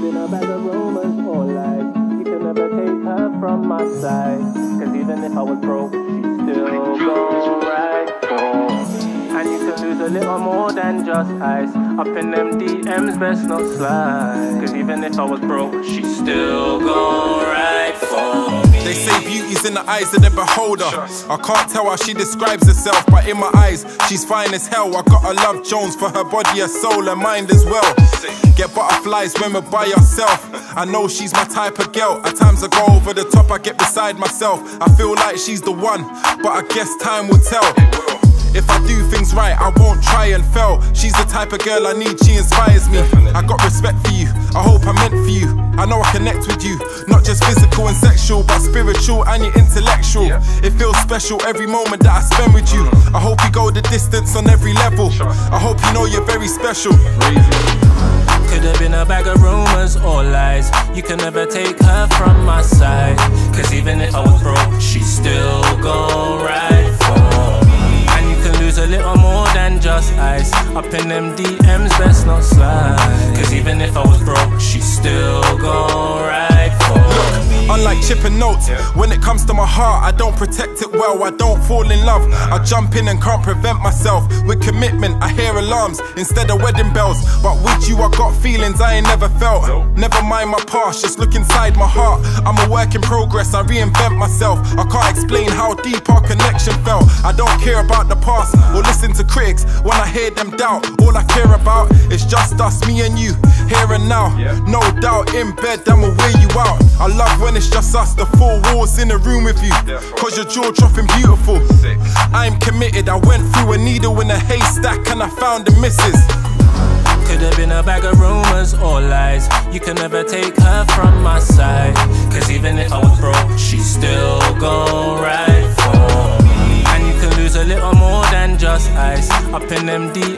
been a bag of rumors or lies, you can never take her from my side. Cause even if I was broke, she's still gon' ride for me. And you can lose a little more than just ice. Up in them DMs, best not slide. Cause even if I was broke, she's still gon' ride for me. They say beauty's in the eyes of the beholder. I can't tell how she describes herself, but in my eyes, she's fine as hell. I gotta love Jones for her body, her soul, her mind as well. Get butterflies when we're by ourselves. I know she's my type of girl. At times I go over the top, I get beside myself. I feel like she's the one, but I guess time will tell. If I do things right, I won't try and fail. She's the type of girl I need, she inspires me. I got respect for you, I hope I'm meant for you. I know I connect with you, not just physical and sexual, but spiritual and you're intellectual. It feels special every moment that I spend with you. I hope you go the distance on every level. I hope you know you're very special. Could have been a bag of rumors or lies, you can never take her from my side. Cause even if I was broke, she's still gon' ride for me. And you can lose a little more than just ice. Up in them DMs, best not slide. Cause even if I was broke, she's still gon' ride for me. Unlike chipping notes, when it comes to my heart, I don't protect it well, I don't fall in love. I jump in and can't prevent myself. With commitment, I hear alarms instead of wedding bells. But with you, I got feelings I ain't never felt. Never mind my past, just look inside my heart. I'm a work in progress, I reinvent myself. I can't explain how deep our connection felt. I don't care about the past or listen to critics when I hear them doubt. All I care about is just us, me and you, here and now. No doubt, in bed, then we'll wear you out. I love when it's just us, the four walls in the room with you. Cause your jaw dropping beautiful. I'm committed, I went through a needle in a haystack and I found the missus. Could have been a bag of rumors or lies, you can never take her from my side. Cause even if I was broke, she's still gon' ride for me. And you can lose a little more than just ice. Up in them